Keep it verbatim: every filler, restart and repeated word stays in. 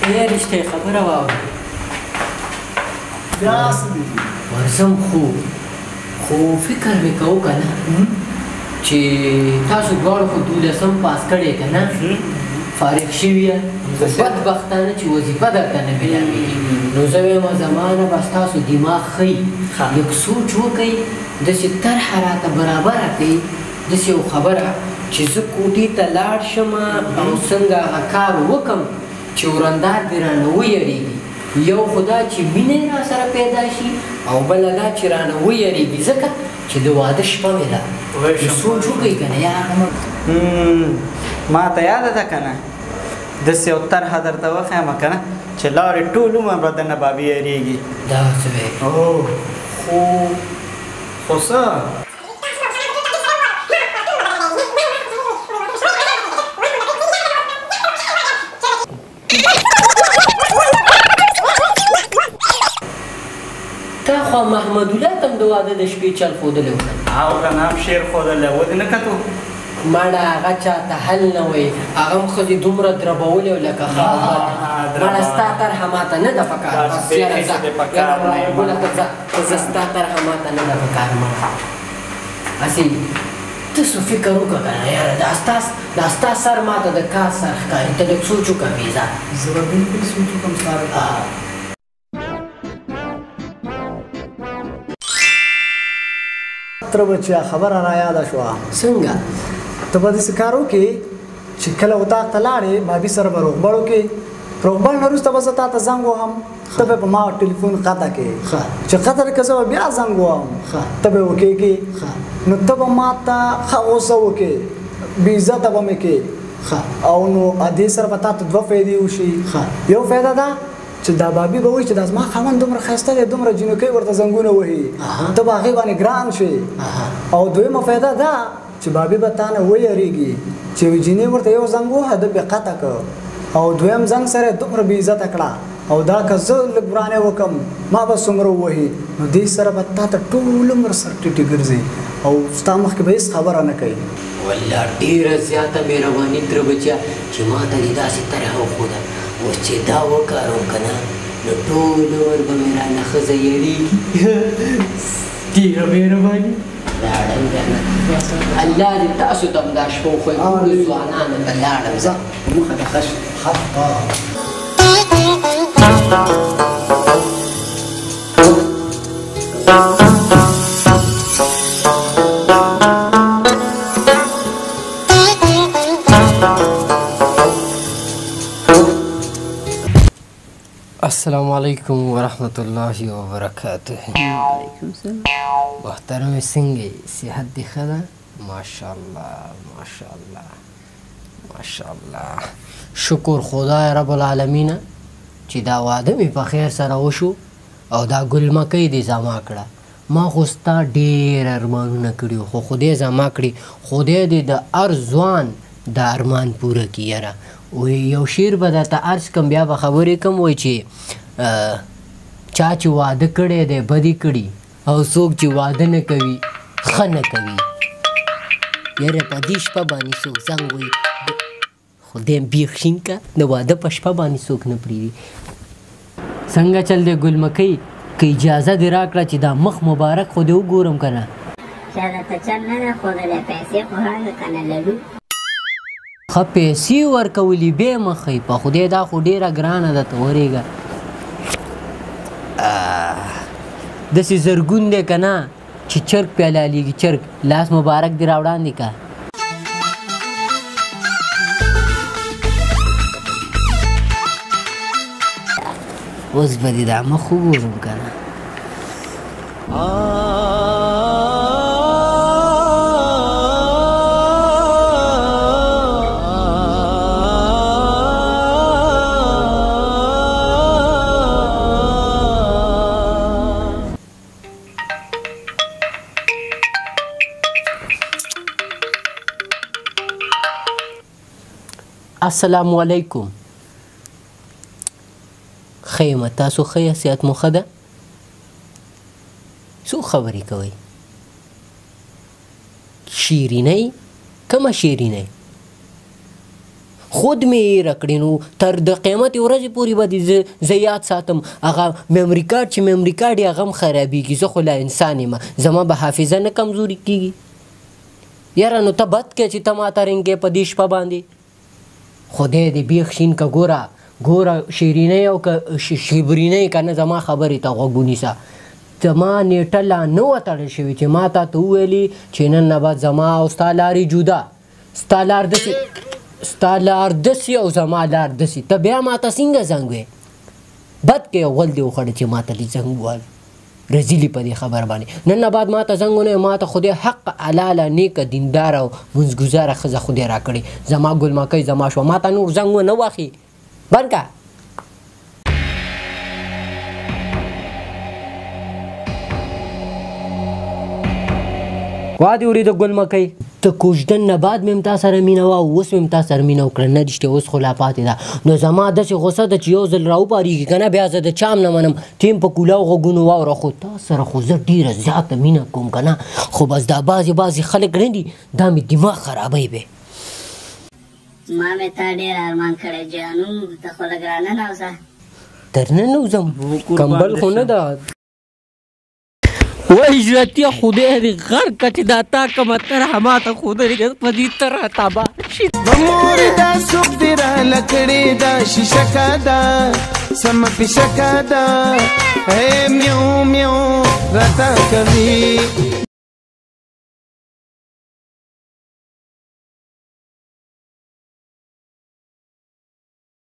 ای رښتیا خبره واورئ بیا څه دي ورځم خو خو فکر مې کوو که نه چې تاسو دواړو خو دولسم پاس کړی که نه فارغ شوي یاست بدبختانه چې وظیفه درته نه میلاوېږي نو زه وایم زما نه بس تاسو دماغ ښي لږ سوچ وکئ داسې طرحه راته برابره کړئ داسې یو خبره چې زه کوټې ته لاړ شم او څنګه هغه کار وکړم چې ورندار دې رانه ویریږي یو خو دا چې مینه یې راسره پیدا شي او بله دا چې رانه ویریږي ځکه چې د واده شپه مې ده سوچ وکړئ که نه یا هغه ما ته یاده ده که نه داسې یو طرحه درته وښیم که نه چې لاړې ټول عمر به درنه به بیریږي دا څه وایي خو خو څه تا خو محمدالله ته هم د واده د شپې چل ښودلی و او که نه هم شعر ښودلی و دې نه کتو مړه هغه چاته حل نه وایي هغه هم ښځې دومره دربولی و لکه خاوت مړه ستا طرحه ماته نه ده پکار بس یاره ځه زه ستا طرحه ماته نه ده پکار مړه هسې ته څه فکر وکړه که نه یاره دا ستا سر ماته د کار سر ښکاري ته لږ سوچ وکړه بېزه زه به بلکل سوچ وکړم ستا تره بچیا خبره را یاده شوه څنګه ته به داسې کار وکړې چې کله اتاق ته لاړې بابي سره به روغبړ وکړې روغبړ نه وروسته به زه تا ته زنګ وهم ته به په ما ټلیفون قطع کړې چې قطع کړې زه به بیا زنګ وهم ته به وکېږې نو ته به ما ته ښه غوسه وکړې بې عزته به مې کړې او نو دې سره به تا ته دوه فایدې وشي یو فایده ده چې دا بابي به وایي چې دا زما خاوند دومره ښایسته دی دومره جینوکۍ ورته زنګونه وهي ته به هغې باندې ګران شې او دویمه فایده ده چې بابي به تا نه ویریږي چې یوې جینۍ ورته یو زنګ ووهه ده بې قطع کړ او دویم زنګ سره یې دومره بې عزته کړه او دا که زه لږ ورانې وکړم ما به څومره ووهي نو دې سره به تا ته ټول عمر سر ټیټې ګرځي او ستا مخکې به هېڅ خبره نه کوي والله ډېره زیاته مهرباني تره بچیا چې ما ته دې داسې طرحه وښوده اوس چې دا وکاروم که نه نو ټول عمر به مې رانه ښځه یېرېږي ډېره مهرباني لاړم بیا نه الله دې تاسو ته هم دا شپه وښوي ټولو ځوانانو ته لاړم زه مخه دې ښه السلام علیکم ورحمۃ اللہ وبرکاتہ وعلیکم السلام محترم څنګه صحت دې ښه ده ماشاءالله ماشاءالله ماشاءالله شکر خدای رب العالمین چې دا واده مې په خیر سره وشو او دا ګلمکۍ دې زما کړه ما خو ستا ډېر ارمانونه کړي خو خدای زما کړي خدای دې د هر ځوان دا ارمان پوره کړي یاره وی یو شعر به درته عرض کړم بیا به خبرې کوم وایي چې چا چې واده کړی دی بدي کړي او څوک چې واده نه کوي ښه نه کوي یاره په دې شپه باندې څوک زنګ وایي خدای بیخ شین که د واده په شپه باندې څوک نه پرېږدي څنګه چل دی ګلمکۍ که اجازه دې راکړه چې دا مخ مبارک خو دې وګورم که نه چا درته چل نه ده ښودلی پیسې خو هغه که نه لرو ښه پیسې ورکولي بیا مه ښئ په خدای دا خو ډېره ګرانه ده ته ورېږه داسې زرګون دی که نه چې چرګ پې حلالېږي چرګ لاس مبارک دې راوړاندې که اوس به دې دا مخ وګورم که نه السلام علیکم ښه یم تاسو ښه یاست صحت مو ښه ده څو خبرې کوئ شیرینۍ کومه شیرینۍ خود مې هېره کړې نو تر د قیامت ورځې پورې به دې زه یاد ساتم هغه میموري کارډ چې میموري کارډ یې هغه هم خرابېږي زه خو لا انسان یم زما به حافظه نه کمزوري کېږي یاره نو ته بد کې چې ته ماته رنګې په دې شپه باندې خدای دې بیخ شین که ګوره ګوره شیرینۍ او که شیبرینۍ که نه زما خبرې ته غوږ ونیسه زما نیټه لا نه وه تړل شوې چې ما تا ته وویلې چې نن نه بعد زما او ستا لارې جدا ستا لار داسې ستا لار داسې او زما لار داسې ته بیا ما ته څنګه زنګ وې بد کې غول دې وخوړه چې ما ته دې زنګ ووال رزیلي په دې خبر باندې نن نه بعد ما ته زنګ ونه ما ته خدای حق حلاله نیکه دینداره او منځګزاره ښځه خدای راکړې زما ګلمکۍ زما شوه ما ته نور زنګ ونه واخي بند که وا دې اورېده ګلمکۍ ته کوژدن نه بعد مې هم تا سره مینه وه اوس مې هم تا سره مینه وکړه نه رښتیا اوس خو لا پاتې ده نو زما داسې غوسه ده چې یو ځل راوپارېږي که نه بیا زه د چام نه منم تیم په کولاو غوږونو واوره خو تا سره خو زه ډېره زیاته مینه کوم که نه خو بس دا بعضې بعضې خلک نه دي دا مې دماغ خرابوي به ما مې تا ډېر ارمان کړی جانو ته خو لږ راننوځه در نه نوځم کمبل خو نه ده وای عزتیا خدای دې غر که چې دا تا کومه طرحه ماته ښودلې ده په دې طرحه تباه شي مور دا څوک دې راله کړې ده شیشکه ده سمه پیشکه ده میو میو راته کوي